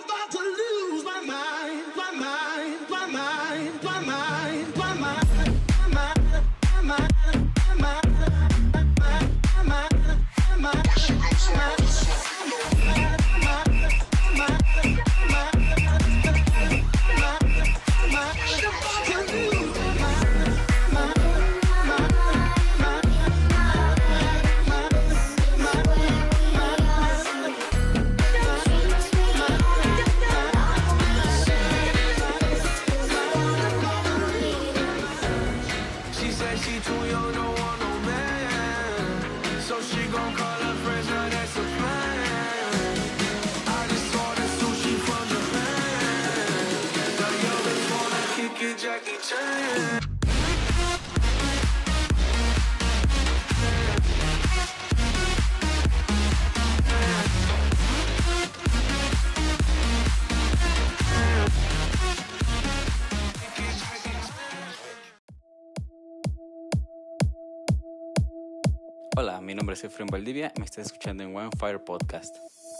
Hola, mi nombre es Efraín Valdivia y me estás escuchando en One Fire Podcast.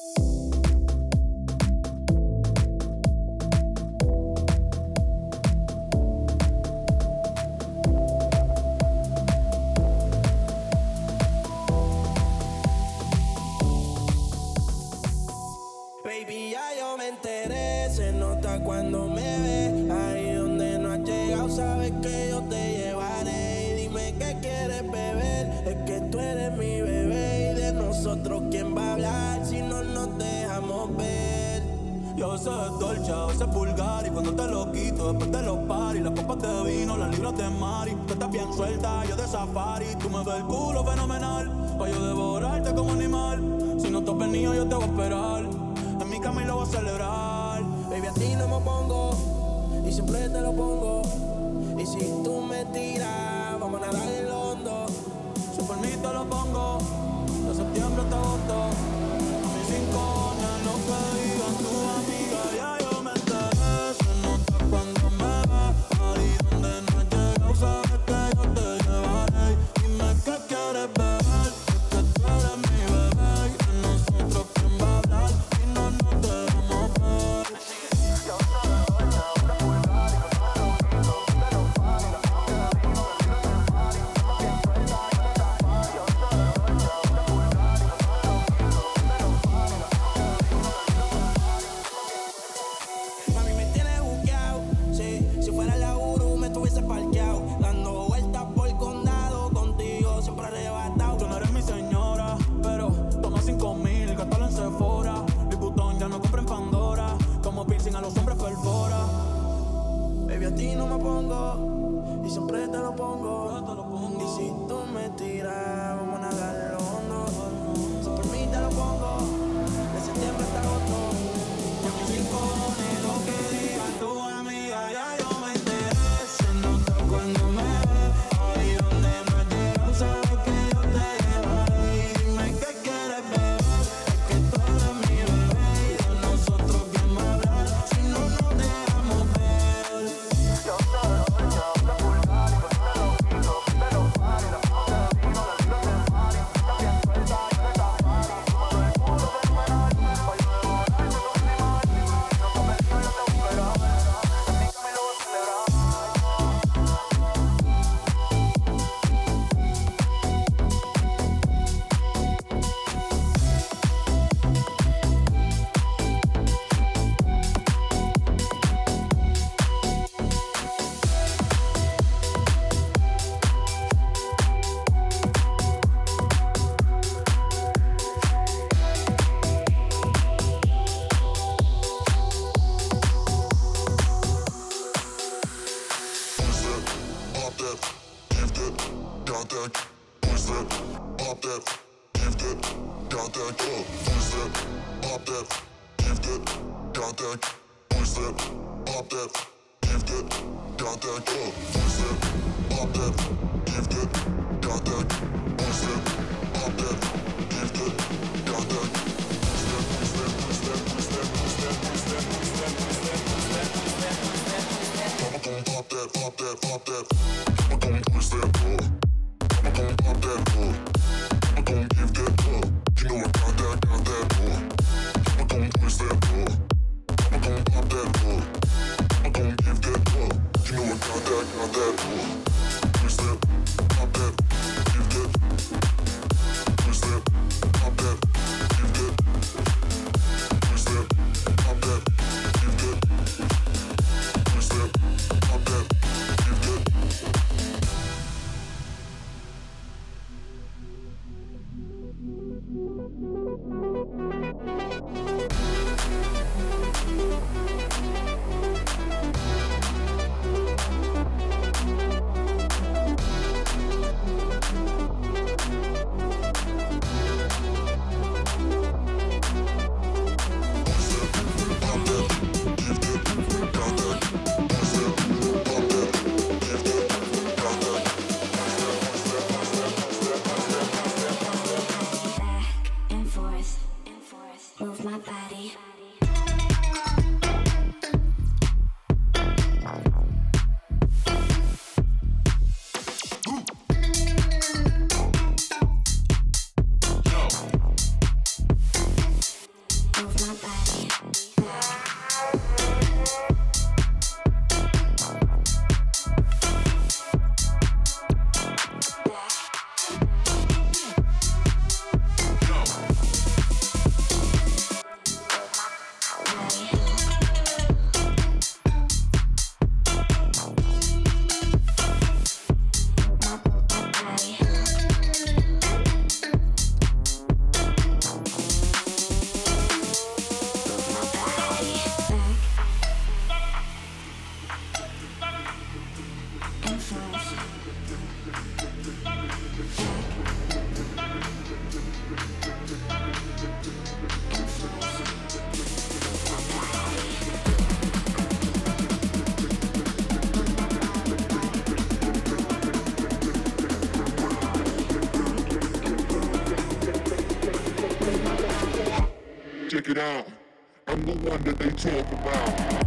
Baby, ya yo me enteré, se nota cuando me ves. Ahí donde no has llegado, sabes que yo te llevaré. Y dime qué quieres beber, es que tú eres mi bebé. Y de nosotros, ¿quién va a hablar si no nos dejamos ver? Yo sé dolce, yo sé vulgar. Y cuando te lo quito, después de los paris, las copas de vino, las libras de mari. Tú estás bien suelta, yo de safari. Tú me ves el culo fenomenal, pa' yo devorarte como animal. Si no te has venido, yo te voy a esperar. En mi cama y lo voy a celebrar. Baby, a ti no me pongo y siempre te lo pongo. Y si tú me tiras, vamos a nadar en lo hondo. Si por mí te lo pongo, de septiembre hasta agosto. A mis 5 años lo que digan tu amiga, ya yo me enteré. Se nota cuando me ves. Ahí donde no has llegado, sabes que yo te llevaré. Dime qué quieres beber, es que tú eres mi bebé. Y de nosotros, ¿quién va a hablar si no nos dejamos ver? Yo sé de doña, una vulgar. Y cuando te lo quito, de los paris, las copas de vino, las libras de mari. Estás bien suelta, yo de safari. Yo sé de doña, una vulgar. Y cuando te lo quito, de los paris, las copas de vino, las libras de mari. Mami, me tienes buqueado, sí. Si fuera la Uru, me estuviese parqueado. Dando vueltas por el condado, contigo siempre arrebatado. Tú no eres mi señora, pero toma 5,000, gástalo en Sephora. Louis Vuitton ya no compra en Pandora. Como piercing a los hombres perfora. Baby, a ti no me pongo y siempre te lo pongo. Yo te lo pongo. Y si tú me tiras, vamos a nadar en lo hondo. Si por mí te lo pongo, de septiembre hasta agosto. Y a mis 5 Lo que diga tu amiga, ya yo me enteré. Se nota cuando me ves. Ahí donde no has llegado, sabes que yo te llevaré. Y dime qué quieres beber, es que tú eres mi bebé. Y de nosotros, ¿quién va a hablar si no nos dejamos ver? yo sé de doña, una vulgar. Y cuando te lo quito, de los paris, las copas de vino, las libras de mari. Estás bien suelta, yo de safari. Tú me ves el culo fenomenal, pa' yo devorarte como animal. Si no te has venido, yo te voy a esperar. En mi cama y lo voy a celebrar. Pop that, give that, got that. Push that, pop that, give that, got that. Push that, pop that, give that, got that. Push that, pop that, give that, got that. Push that, pop that, give that, got that. Push that, pop that, give that, got that. Push that, push that, push that, push that, push that, push that, push that, push that, push that, push that, push that. Mama gon' pop that, pop that, pop that. Mama gon' push that, Mama gon' pop that, Mama gon' give that, You know I got that, Mama gon' push that, check it out. I'm the one that they talk about.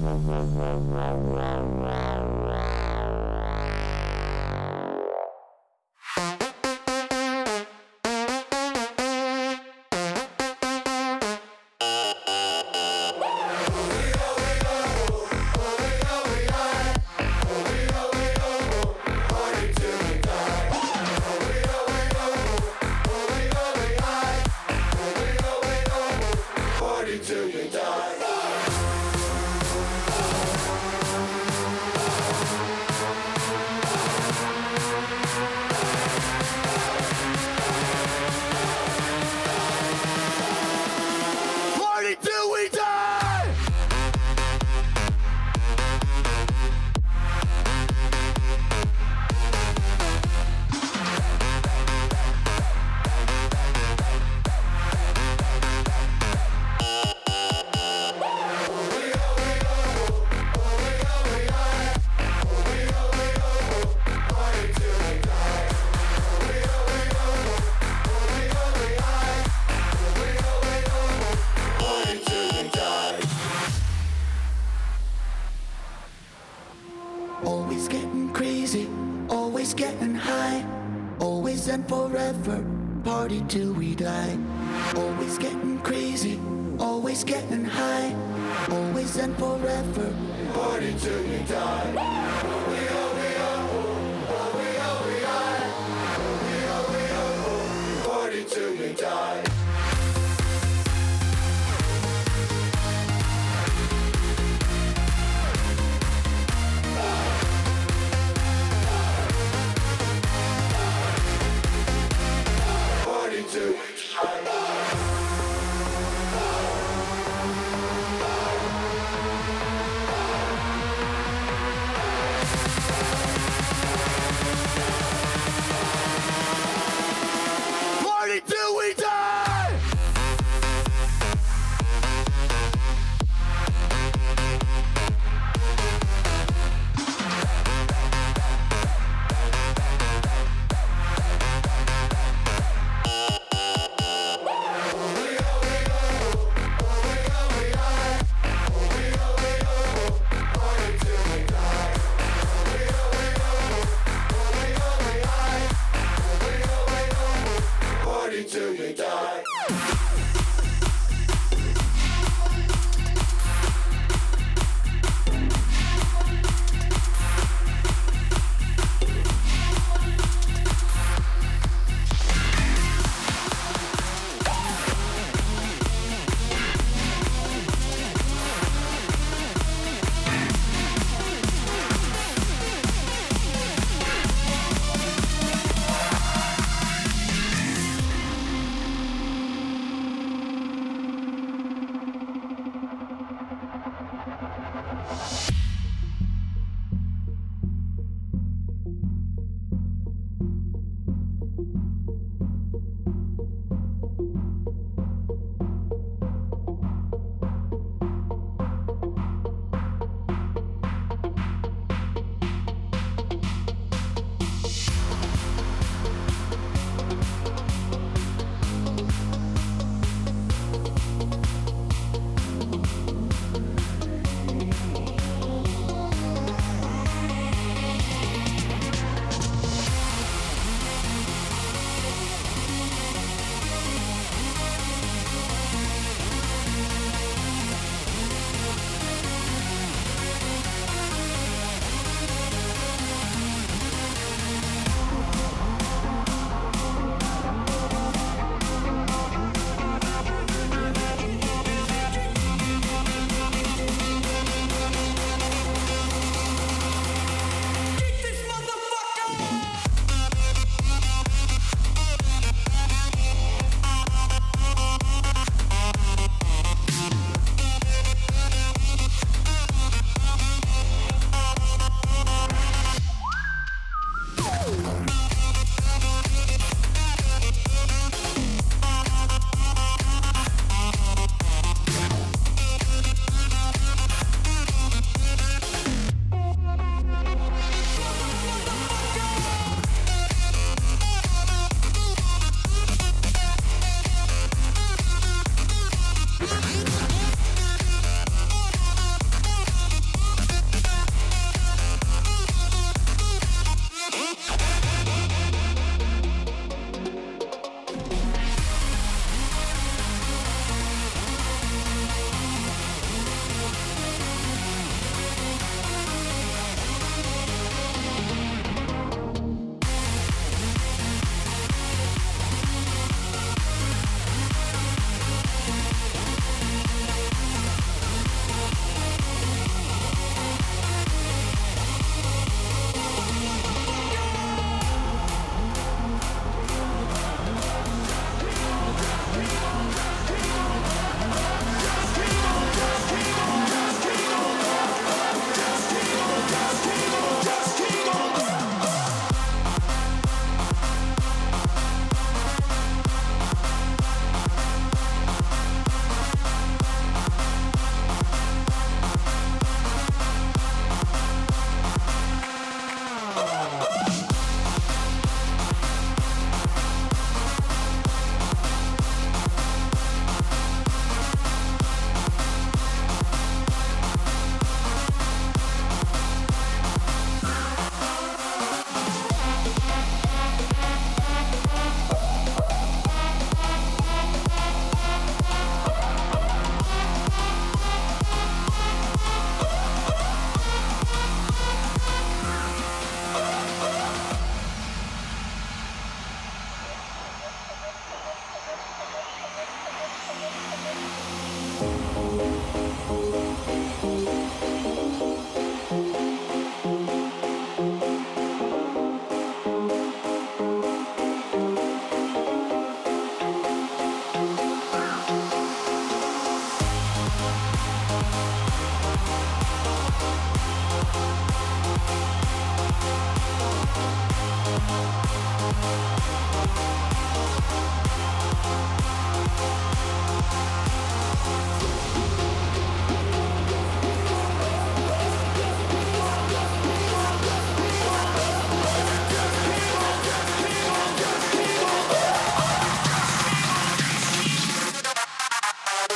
Always getting crazy, always getting high, always and forever, party till we die. Always getting crazy, always getting high, always and forever, party till we die. Party till we die.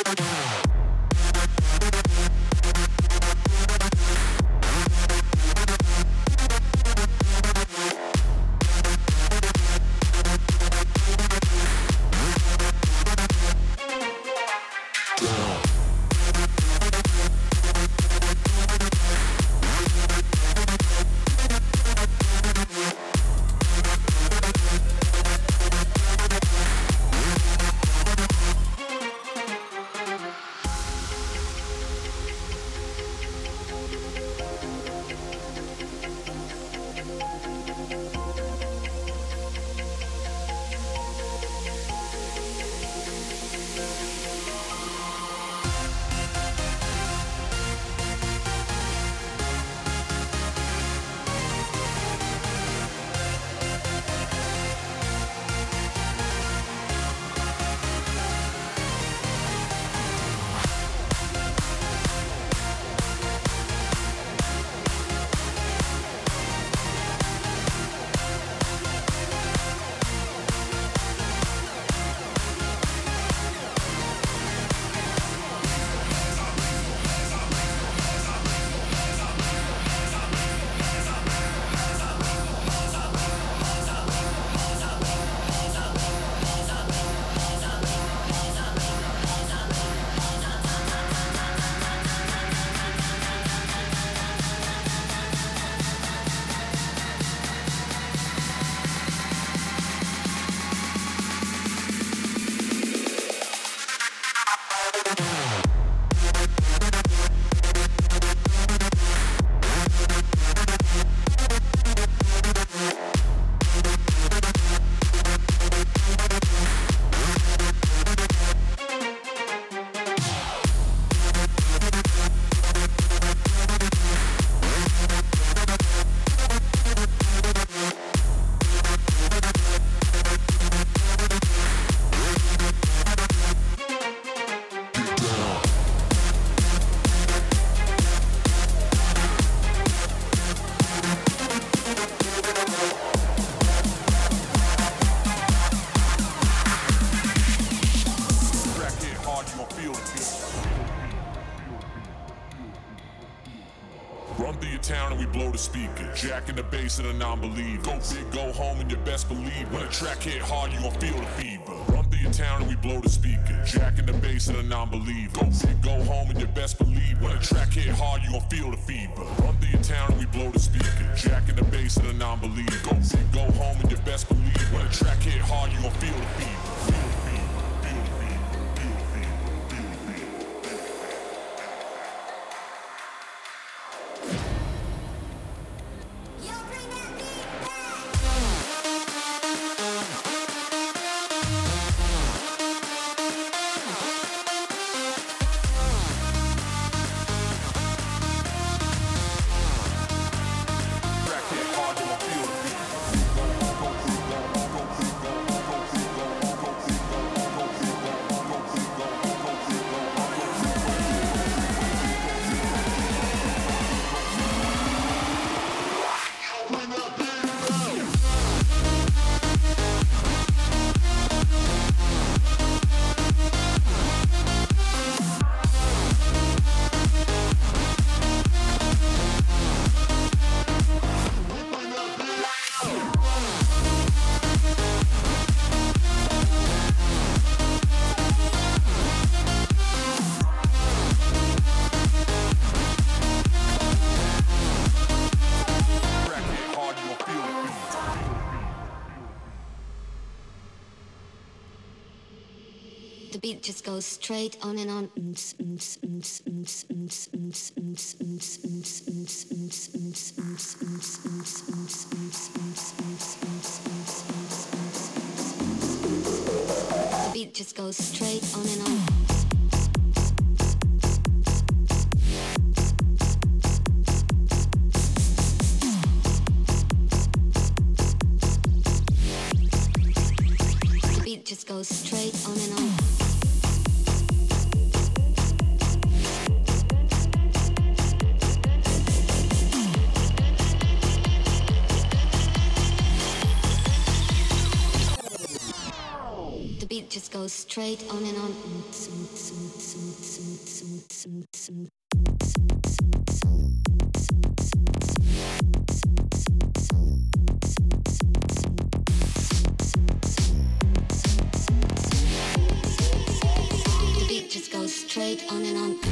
town and we blow the speaker. Jacking the bass and a non-believer. Go big, go home, and you best believe when a track hit hard, you gon' feel the fever. Run through your town and we blow the speaker. Jacking the bass and a non-believer. Go big, go home, and you best believe when a track hit hard, you gon' feel the fever. Run through your town and we blow the speaker. Jacking the bass and a non-believer. Go big, go home, and you best believe when a track hit hard, you gon' feel the fever. The beat just goes straight on and on. The beat just goes straight on and on. The beat just goes straight on and on. Just goes goes straight on and on. The beat just goes straight on and on.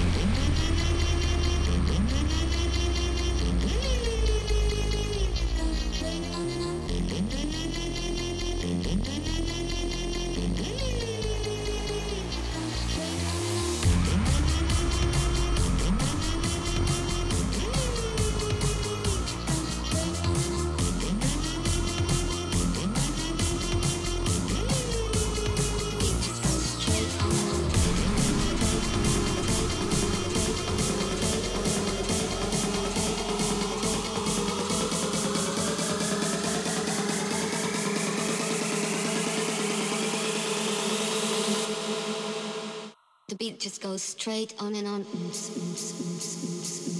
The beat just goes straight on and on.